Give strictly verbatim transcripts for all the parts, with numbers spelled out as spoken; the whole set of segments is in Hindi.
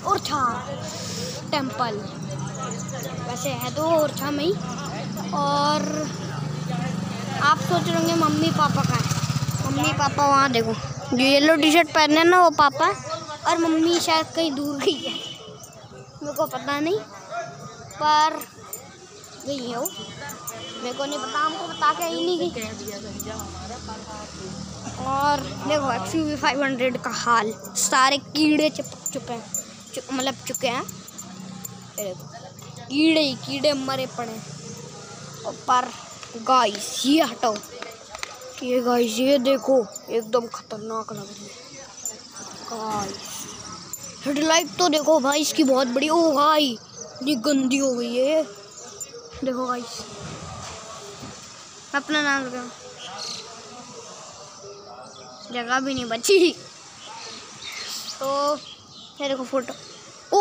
ओरछा टेम्पल, वैसे है तो ओरछा में ही। और आप सोच रहे होंगे मम्मी पापा कहाँ है। मम्मी पापा वहाँ देखो, जो येलो टी शर्ट पहने ना वो पापा है, और मम्मी शायद कहीं दूर गई है, मेरे को पता नहीं, पर गई है वो, मेरे को नहीं पता, हमको बता के ही नहीं गई। और देखो X U V five hundred का हाल, सारे कीड़े चिपक चुके हैं, चुप मतलब चुके हैं, कीड़े ही कीड़े मरे पड़े। और पर गाइस ये हटाओ, ये गाइस ये देखो एकदम खतरनाक लग रही है गाइस। हेडलाइट तो देखो भाई इसकी बहुत बड़ी, ओ भाई ये गंदी हो गई है, देखो गाइस। अपना नाम लगाओ, जगह भी नहीं बची। तो ये देखो फोटो, ओ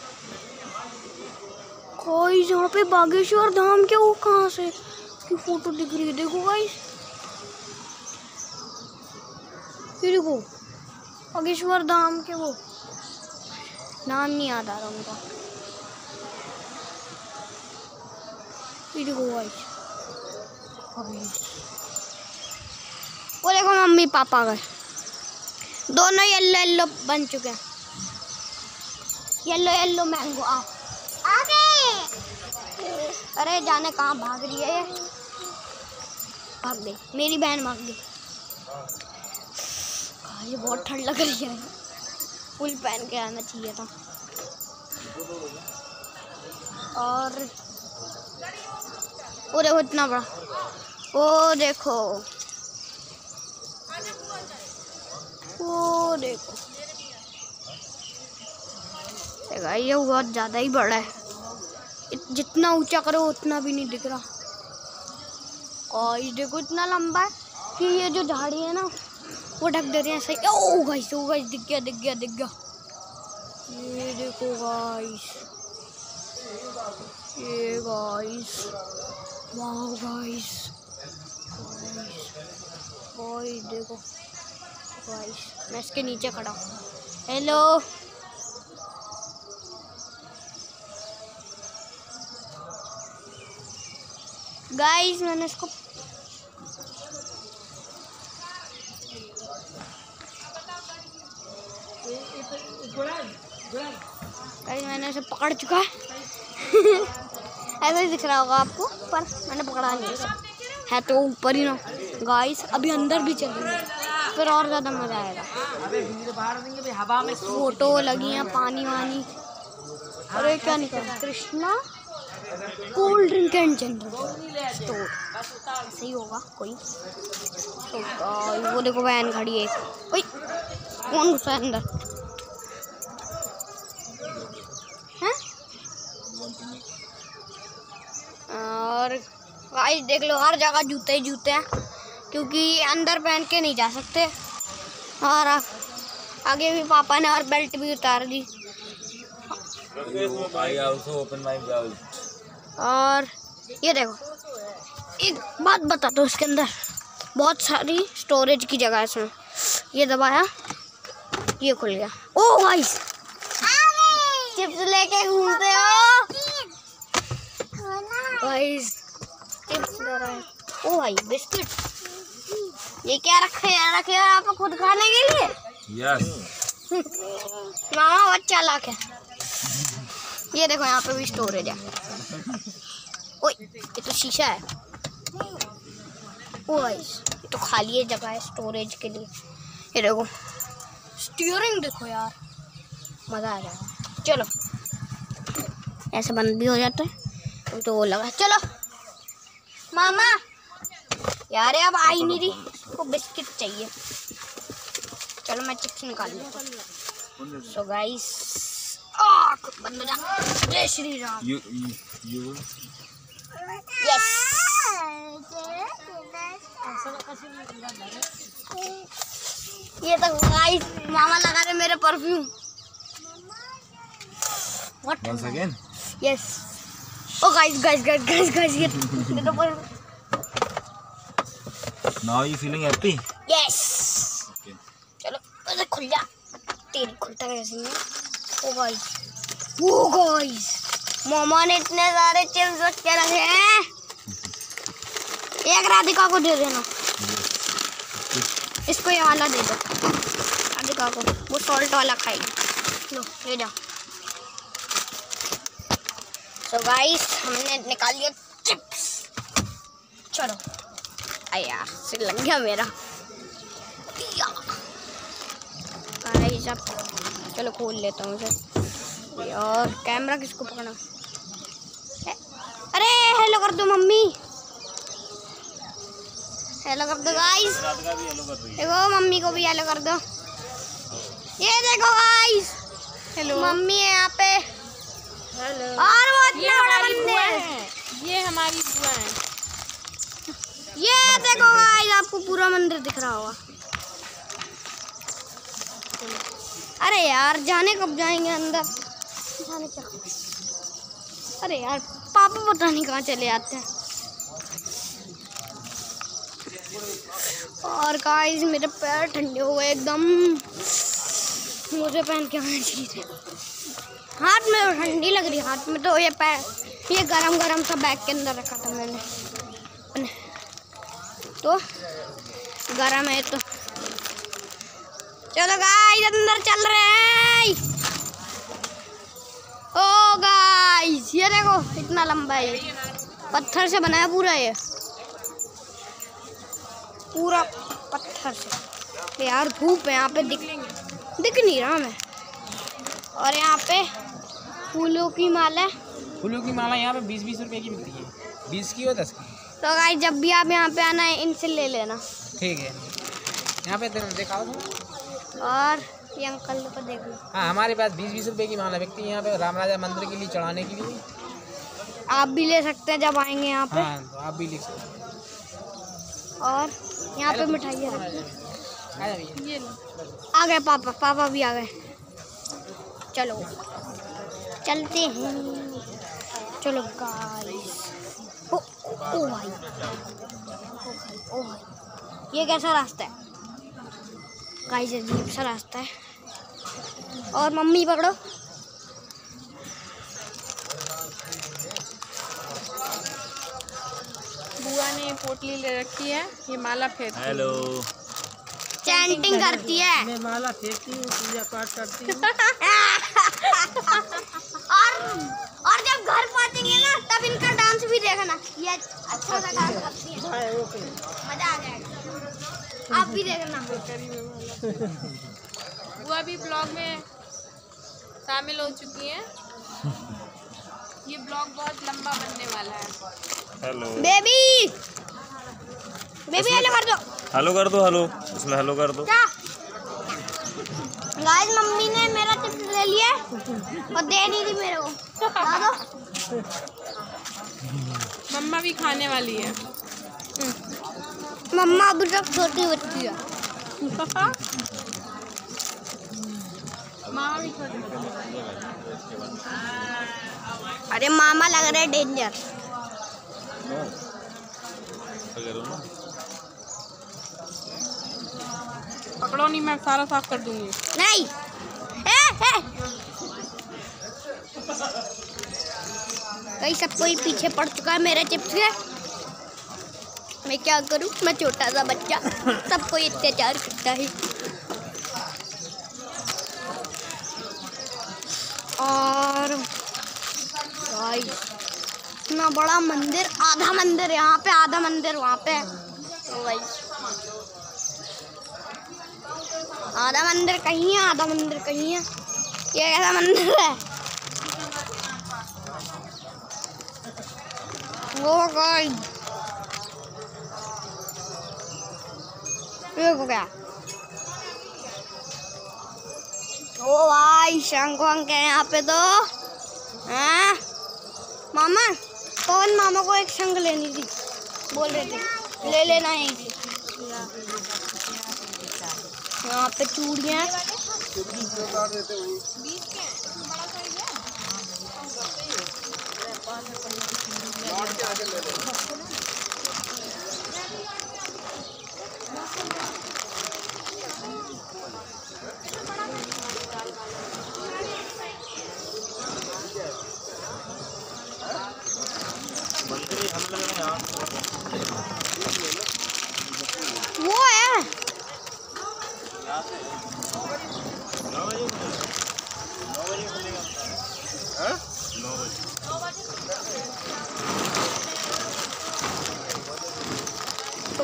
गाइस यहाँ पे बागेश्वर धाम के वो कहाँ से की फोटो दिख रही है, देखो गाइस, ये देखो बागेश्वर धाम के, वो नाम नहीं याद आ रहा उनका, ये देखो गाइस। वो देखो मम्मी पापा गए, दोनों येलो येलो बन चुके हैं, येलो येलो मैंगो। आ आगे, अरे जाने कहाँ भाग रही है, भाग गई मेरी बहन, भाग गई। ये बहुत ठंड लग रही है, फुल पहन के आना चाहिए था। और वो देखो इतना बड़ा, वो देखो वो देखो, ये बहुत ज़्यादा ही बड़ा है, जितना ऊंचा करो उतना भी नहीं दिख रहा। और ये देखो इतना लंबा है कि ये जो झाड़ी है ना वो ढक दे रहे हैं सही। ओ गाइस, ओ गाइस, दिख गया दिख गया दिख गया, ये देखो गाइस, ये गाइस, वाह गाइस, गाइस देखो गाइस, मैं इसके नीचे खड़ा हूँ। हेलो गाइस, मैंने इसको गाइस मैंने इसे पकड़ चुका है। ऐसा ही दिख रहा होगा आपको, पर मैंने पकड़ा नहीं इसे, है तो ऊपर ही ना गाइस। अभी अंदर भी चलेंगे, फिर और ज़्यादा मज़ा आएगा। फोटो लगी है, पानी वानी, अरे क्या निकला, Krishna cold drink and general store, सही होगा कोई। तो वो देखो वैन खड़ी है, ओए कौन घुसा है अंदर हैं? और गाइस देख लो, हर जगह जूते ही जूते हैं, क्योंकि अंदर पहन के नहीं जा सकते। और आगे भी पापा ने और बेल्ट भी उतार दी। और ये देखो, एक बात बता दो, इसके अंदर बहुत सारी स्टोरेज की जगह है इसमें। ये दबाया, ये खुल गया। ओ गाइस, चिप्स लेके घूमते हो गाइस, चिप्स ले रहा है। ओ भाई बिस्किट, ये क्या रखे है, रखे है आप खुद खाने के लिए? यस। मामा बहुत चालाक है। ये देखो यहाँ पे भी स्टोरेज है। ओए ये तो शीशा है। ओ गाइस, ये तो खाली है जगह है स्टोरेज के लिए। ये देखो स्टीयरिंग देखो यार, मज़ा आ जाएगा। चलो ऐसे बंद भी हो जाता है, तो वो लगा। चलो मामा यार, अब आ ही नहीं रही, इसको बिस्किट चाहिए। चलो मैं चिप्स निकाल लूँ। सो गाइस, बंद हो जा। जय Shri Ram. You you yes. ये तो गाइस मामा लगा रहे मेरे perfume. What? Once again? Yes. Oh guys, guys, guys, guys, guys, ये ये तो पर। Now you feeling happy? Yes. Okay. चलो अरे खुल जा, तेरी खुलता कैसे है? ओ गाइस, ओ गाइस, मामा ने इतने सारे चिप्स रख के रखे हैं। एक राधिका को दे देना, इसको ये वाला दे दो राधिका को, वो सॉल्ट वाला खाएगी। लो ले जाओ। तो गाइस हमने निकाल लिया चिप्स। चलो अरे यार सिर लग गया मेरा गाइस। अब चलो खोल लेता हूँ इसे। यार कैमरा किसको पकड़ना? अरे हेलो कर दो मम्मी, हेलो कर दो गाइस। देखो मम्मी को भी हेलो कर दो। ये देखो गाइस, हेलो मम्मी है यहाँ पे। हेलो। और वो इतना बड़ा मंदिर, ये हमारी बुआ है। ये देखो गाइस, आपको पूरा मंदिर दिख रहा होगा। अरे यार जाने कब जाएंगे अंदर? जाने क्या? अरे यार पापा पता नहीं कहाँ चले जाते हैं। और गाइस मेरे पैर ठंडे हो गए एकदम, मुझे पहन के आना चाहिए। हाथ में तो ठंडी लग रही है, हाथ में तो ये पैर ये गरम गरम सा बैग के अंदर रखा था मैंने, तो गरम है। तो चलो गाइस अंदर चल रहे हैं। ओ गाइस ये देखो इतना लंबा है, पत्थर से बना है पूरा, ये पूरा पत्थर से। यार धूप है यहाँ पे, दिख दिख नहीं रहा मैं। और यहाँ पे फूलों की माला, फूलों की माला यहाँ पे बीस बीस रुपए की मिलती है, बीस की और दस की। तो गाइस जब भी आप यहाँ पे आना है इनसे ले लेना, ठीक है। यहाँ पे दिखाओ तुम। और ये अंकल को देख लो। हाँ हमारे पास बीस बीस रुपए की माला बिकती है यहाँ पे, राम राजा मंदिर के लिए चढ़ाने के लिए। आप भी ले सकते हैं जब आएंगे यहाँ पे। हाँ तो आप भी ले सकते हैं। और यहाँ पे मिठाइयाँ रखी, ये आ गए पापा, पापा भी आ गए। चलो चलते हैं, चलो गाइस। ओ, ओ भाई, ओ भाई, ओ भाई, ये कैसा रास्ता है गाइस? अजीब सा रास्ता है। और मम्मी पकड़ो। बुआ ने पोटली ले रखी है, ये माला फेंकती है। हेलो, चैंटिंग करती है। मैं माला फेंकती हूँ, पूजा पाठ करती हूँ। और और जब घर पहुंचेंगे ना तब इनका डांस भी देखना, ये अच्छा सा डांस करती है, मजा आ जाएगा। आप भी देखना। बुआ भी ब्लॉग में शामिल हो चुकी हैं। ये ब्लॉग बहुत लंबा बनने वाला है। हेलो बेबी, बेबी हेलो कर दो, हेलो कर दो, हेलो इसमें हेलो कर दो। क्या गाइस मम्मी ने मेरा चिप्स ले लिया और दे नहीं दी मेरे को। दो मम्मा भी खाने वाली है। मम्मा अभी तक छोटी बच्ची है। मामा भी छोटी। अरे मामा लग रहे डेंजर। पकड़ो नहीं, मैं सारा साफ कर दूंगी। नहीं ए, ए। कहीं सब कोई पीछे पड़ चुका है मेरे चिप्स के। मैं क्या करूं, मैं छोटा सा बच्चा, सब कोई अत्याचार करता है। और गाइस इतना बड़ा मंदिर, आधा मंदिर यहाँ पे, आधा मंदिर वहाँ पे। तो गाइस आधा मंदिर कहीं है, आधा मंदिर कहीं है। ये कैसा मंदिर है? वो गाइस ये हो गया। ओ भाई शंख वंख है यहाँ पे तो। हाँ मामा, पवन मामा को एक शंख लेनी थी, बोल रहे थे ले लेना है। यहाँ पे चूड़ियाँ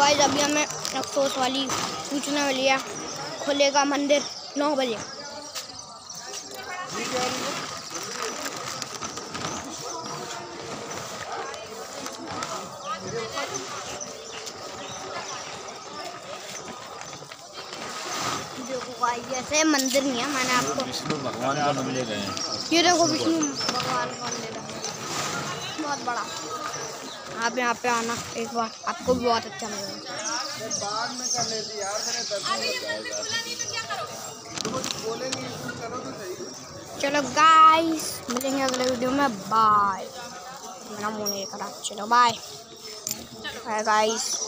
गाइस अभी हमें अफसोस वाली सूचना मिली है, खुलेगा मंदिर नौ बजे। देखो गाइस जैसे मंदिर नहीं है, मैंने आपको विष्णु भगवान का मंदिर है। ये देखो विष्णु भगवान का मंदिर है बहुत बड़ा। आप यहाँ पे आना एक बार, आपको भी बहुत अच्छा लगेगा। चलो गाइस मिलेंगे अगले वीडियो में, बाय। मेरा मुंह नहीं करा, चलो बाय बाय गाइस।